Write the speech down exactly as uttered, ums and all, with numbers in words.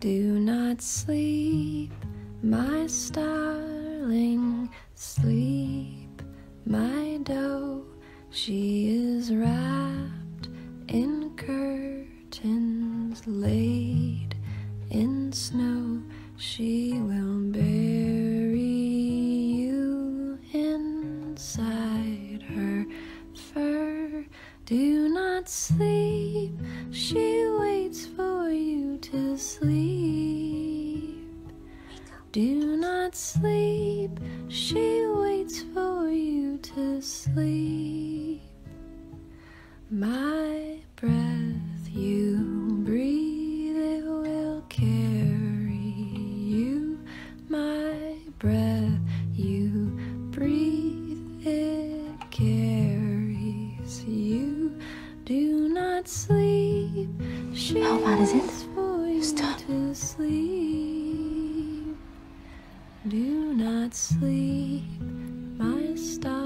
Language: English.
Do not sleep, my starling, sleep, my doe. She is wrapped in curtains, laid in snow. She will bury you inside her fur. Do not sleep, she waits for you to sleep. Do not sleep, she waits for you to sleep. My breath you breathe, it will carry you. My breath you breathe, it carries you. Do not sleep, she How bad is it? waits for you Stop. to sleep. Do not sleep, my star.